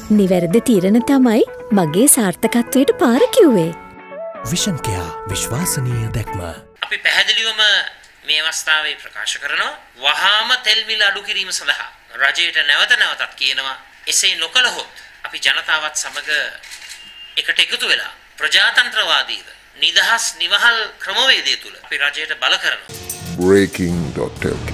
නිවැරදි තීරණ තමයි මගේ සාර්ථකත්වයට පාර කිව්වේ. විෂන් කෙයා විශ්වාසනීය දැක්ම. අපි පැහැදිලිවම මේ අවස්ථාවේ ප්‍රකාශ කරනවා වහාම තෙල් මිල අඩු කිරීම සඳහා රජයට නැවත නැවතත් කියනවා එසේ නොකළහොත් අපි ජනතාවත් සමග එකට එකතු වෙලා ප්‍රජාතන්ත්‍රවාදීව නිදහස් නිවහල් ක්‍රමවේදය තුල අපි රජයට බල කරනවා. breaking.lk